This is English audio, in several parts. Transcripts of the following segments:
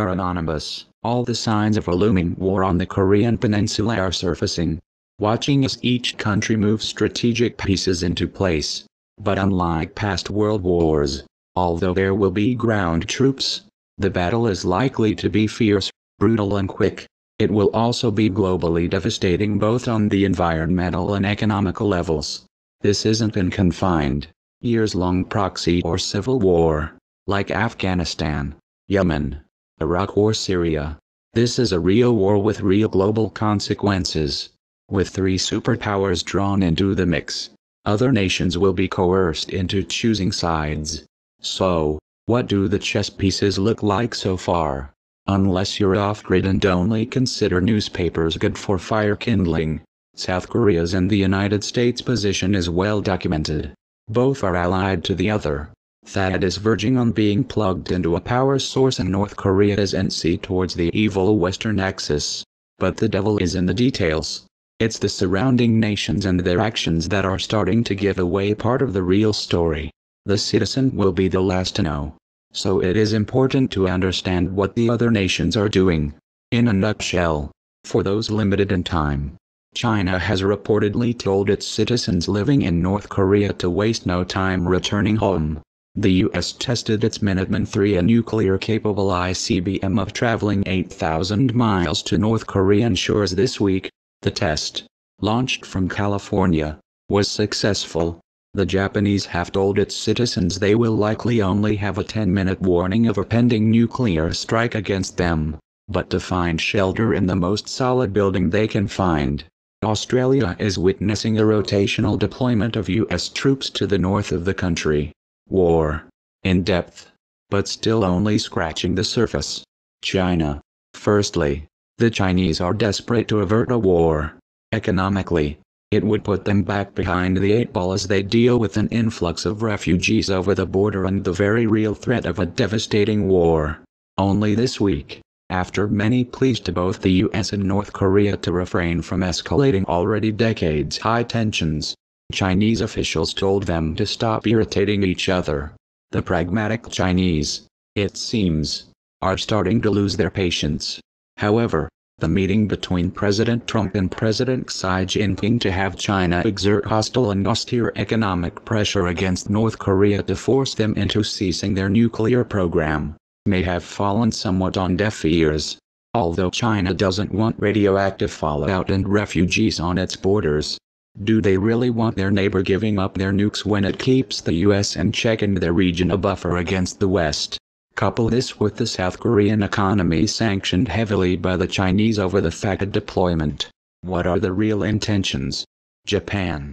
are anonymous. All the signs of a looming war on the Korean peninsula are surfacing. Watching as each country moves strategic pieces into place. But unlike past world wars, although there will be ground troops, the battle is likely to be fierce, brutal and quick. It will also be globally devastating both on the environmental and economical levels. This isn't an confined, years-long proxy or civil war, like Afghanistan, Yemen, Iraq or Syria. This is a real war with real global consequences. With three superpowers drawn into the mix, other nations will be coerced into choosing sides. So, what do the chess pieces look like so far? Unless you're off-grid and only consider newspapers good for fire kindling, South Korea's and the United States' position is well documented. Both are allied to the other. THAAD is verging on being plugged into a power source and North Korea is NC towards the evil Western axis. But the devil is in the details. It's the surrounding nations and their actions that are starting to give away part of the real story. The citizen will be the last to know. So it is important to understand what the other nations are doing. In a nutshell, for those limited in time, China has reportedly told its citizens living in North Korea to waste no time returning home. The U.S. tested its Minuteman III, a nuclear-capable ICBM of traveling 8,000 miles to North Korean shores this week. The test, launched from California, was successful. The Japanese have told its citizens they will likely only have a 10-minute warning of a pending nuclear strike against them, but to find shelter in the most solid building they can find. Australia is witnessing a rotational deployment of U.S. troops to the north of the country. War. In depth. But still only scratching the surface. China. Firstly, the Chinese are desperate to avert a war. Economically, it would put them back behind the 8 ball as they deal with an influx of refugees over the border and the very real threat of a devastating war. Only this week, after many pleas to both the US and North Korea to refrain from escalating already decades-high tensions, Chinese officials told them to stop irritating each other. The pragmatic Chinese, it seems, are starting to lose their patience. However, the meeting between President Trump and President Xi Jinping to have China exert hostile and austere economic pressure against North Korea to force them into ceasing their nuclear program, may have fallen somewhat on deaf ears. Although China doesn't want radioactive fallout and refugees on its borders, do they really want their neighbor giving up their nukes when it keeps the US in check and their region a buffer against the West? Couple this with the South Korean economy sanctioned heavily by the Chinese over the THAAD deployment. What are the real intentions? Japan,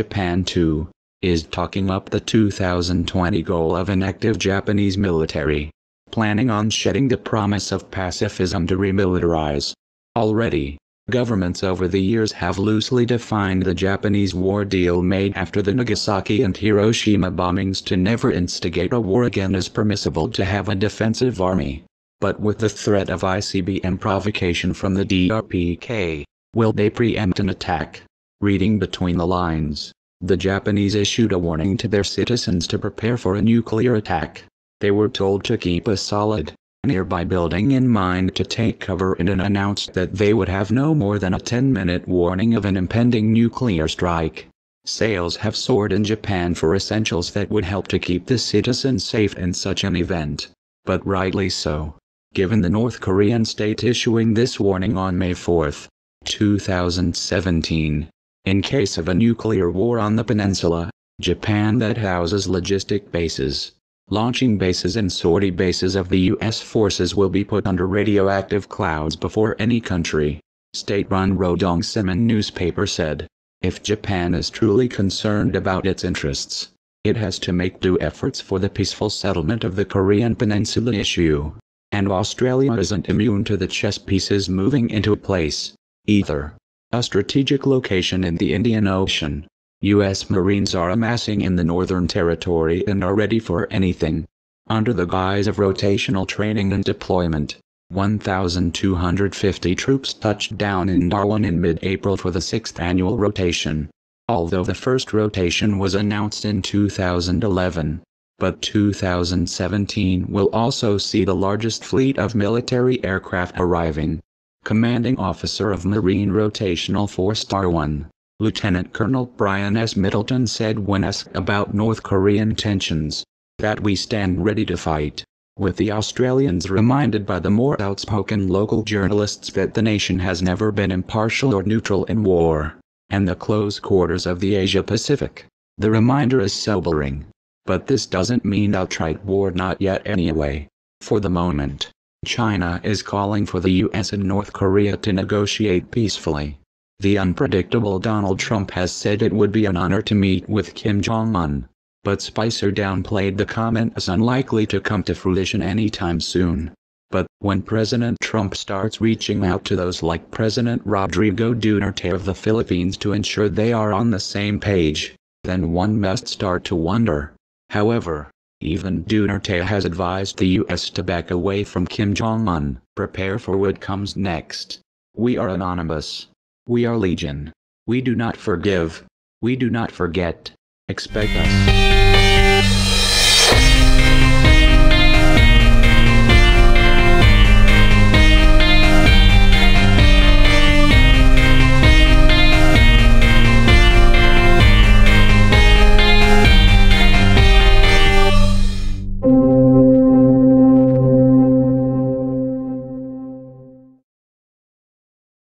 too, is talking up the 2020 goal of an active Japanese military, planning on shedding the promise of pacifism to remilitarize. Already, governments over the years have loosely defined the Japanese war deal made after the Nagasaki and Hiroshima bombings to never instigate a war again as permissible to have a defensive army. But with the threat of ICBM provocation from the DRPK, will they preempt an attack? Reading between the lines, the Japanese issued a warning to their citizens to prepare for a nuclear attack. They were told to keep a solid, nearby building in mind to take cover and announced that they would have no more than a 10-minute warning of an impending nuclear strike. Sales have soared in Japan for essentials that would help to keep the citizens safe in such an event. But rightly so, given the North Korean state issuing this warning on May 4, 2017. In case of a nuclear war on the peninsula, Japan that houses logistic bases, launching bases and sortie bases of the U.S. forces will be put under radioactive clouds before any country. State-run Rodong Sinmun newspaper said, if Japan is truly concerned about its interests, it has to make due efforts for the peaceful settlement of the Korean Peninsula issue. And Australia isn't immune to the chess pieces moving into place, either. A strategic location in the Indian Ocean. U.S. Marines are amassing in the Northern Territory and are ready for anything. Under the guise of rotational training and deployment, 1,250 troops touched down in Darwin in mid-April for the 6th annual rotation. Although the first rotation was announced in 2011, But 2017 will also see the largest fleet of military aircraft arriving. Commanding Officer of Marine Rotational Force Star 1, Lieutenant Colonel Brian S. Middleton said when asked about North Korean tensions, that we stand ready to fight, with the Australians reminded by the more outspoken local journalists that the nation has never been impartial or neutral in war, and the close quarters of the Asia-Pacific. The reminder is sobering. But this doesn't mean outright war, not yet anyway. For the moment, China is calling for the US and North Korea to negotiate peacefully. The unpredictable Donald Trump has said it would be an honor to meet with Kim Jong-un, but Spicer downplayed the comment as unlikely to come to fruition anytime soon. But when President Trump starts reaching out to those like President Rodrigo Duterte of the Philippines to ensure they are on the same page, then one must start to wonder. However, even Duterte has advised the US to back away from Kim Jong-un. Prepare for what comes next. We are anonymous. We are legion. We do not forgive. We do not forget. Expect us.